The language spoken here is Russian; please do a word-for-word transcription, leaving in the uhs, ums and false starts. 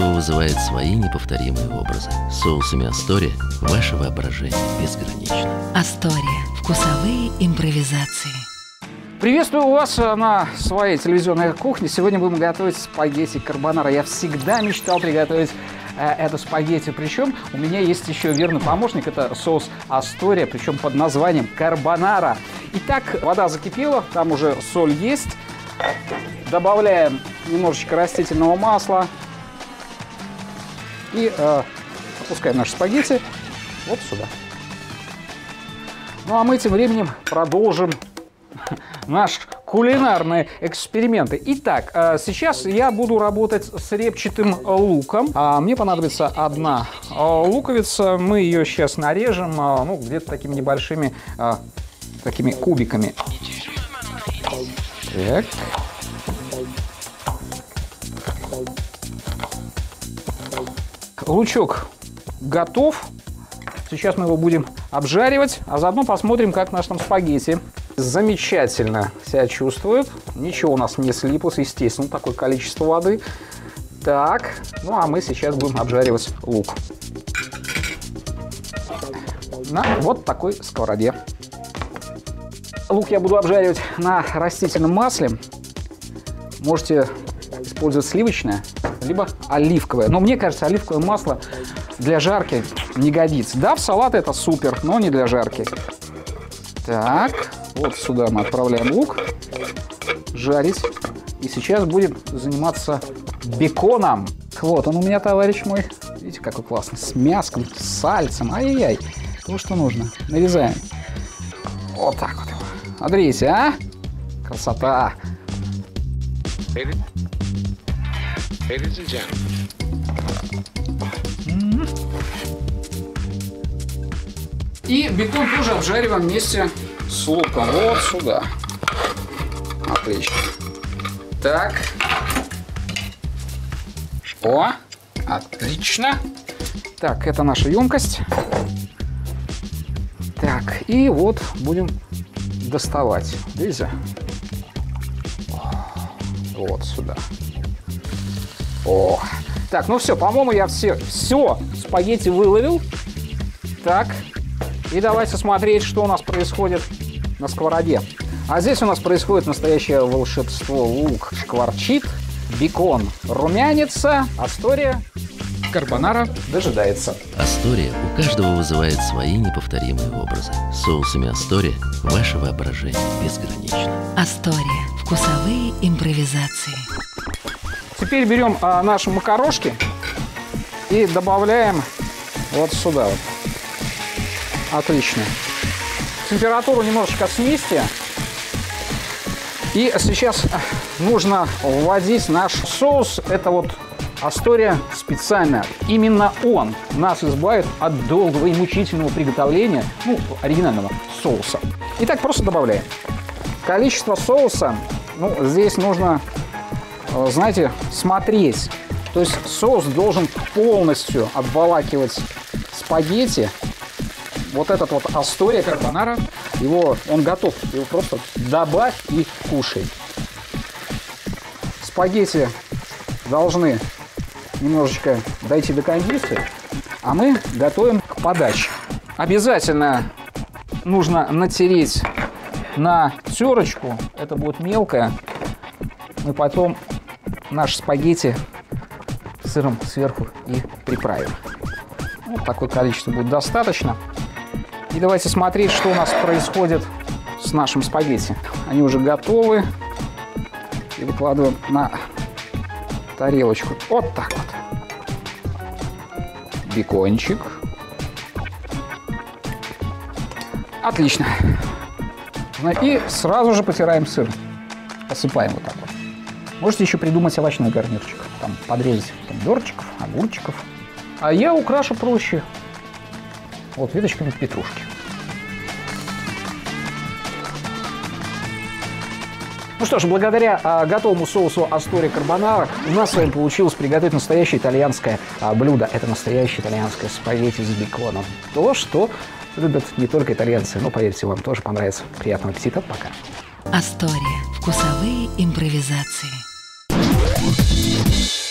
каждого вызывает свои неповторимые образы. С соусами Астория ваше воображение безгранично. Астория. Вкусовые импровизации. Приветствую вас на своей телевизионной кухне. Сегодня будем готовить спагетти карбонара. Я всегда мечтал приготовить э, это спагетти. Причем у меня есть еще верный помощник. Это соус Астория, причем под названием карбонара. Итак, вода закипела, там уже соль есть. Добавляем немножечко растительного масла. И э, опускаем наши спагетти вот сюда. Ну а мы тем временем продолжим наш кулинарные эксперименты. Итак, сейчас я буду работать с репчатым луком. Мне понадобится одна луковица. Мы ее сейчас нарежем, ну, где-то такими небольшими такими кубиками. Так. Лучок готов. Сейчас мы его будем обжаривать, а заодно посмотрим, как наш там спагетти замечательно себя чувствует. Ничего у нас не слиплось, естественно, такое количество воды. Так, ну а мы сейчас будем обжаривать лук на вот такой сковороде. Лук я буду обжаривать на растительном масле. Можете использовать сливочное, либо оливковое. Но мне кажется, оливковое масло для жарки не годится. Да, в салат это супер, но не для жарки. Так, вот сюда мы отправляем лук жарить. И сейчас будем заниматься беконом. Вот он у меня, товарищ мой. Видите, какой классный. С мяском, с сальцем. Ай-яй-яй. То, что нужно. Нарезаем. Вот так вот. Смотрите, а? Красота. Ladies and gentlemen. И бекон тоже обжариваем вместе с луком. Вот сюда. Отлично. Так. О, отлично. Так, это наша емкость. Так, и вот будем доставать. Видите? Вот сюда. О. Так, ну все, по-моему, я все, все спагетти выловил. Так. И давайте смотреть, что у нас происходит на сковороде. А здесь у нас происходит настоящее волшебство. Лук шкварчит, бекон румянится, Астория карбонара дожидается. Астория у каждого вызывает свои неповторимые образы. С соусами Астория ваше воображение безгранично. Астория. Вкусовые импровизации. Теперь берем а, наши макарошки и добавляем вот сюда вот. Отлично. Температуру немножечко снизьте. И сейчас нужно вводить наш соус. Это вот Астория специально. Именно он нас избавит от долгого и мучительного приготовления, ну, оригинального соуса. Итак, просто добавляем. Количество соуса, ну, здесь нужно, знаете, смотреть. То есть соус должен полностью обволакивать спагетти. Вот этот вот Астория карбонара, его, он готов, его просто добавь и кушай. Спагетти должны немножечко дойти до кондиции, а мы готовим к подаче. Обязательно нужно натереть на терочку, это будет мелкое, мы потом наши спагетти сыром сверху и приправим. Вот такое количество будет достаточно. И давайте смотреть, что у нас происходит с нашим спагетти. Они уже готовы. И выкладываем на тарелочку. Вот так вот. Бекончик. Отлично. И сразу же потираем сыр. Посыпаем вот так вот. Можете еще придумать овощной гарнирчик. Там подрезать помидорчиков, огурчиков. А я украшу проще. Вот веточками петрушки. Ну что ж, благодаря а, готовому соусу Астория карбонара у нас с вами получилось приготовить настоящее итальянское а, блюдо. Это настоящее итальянское спагетти с беконом. То, что любят не только итальянцы, но, поверьте, вам тоже понравится. Приятного аппетита. Пока. Астория. Вкусовые импровизации.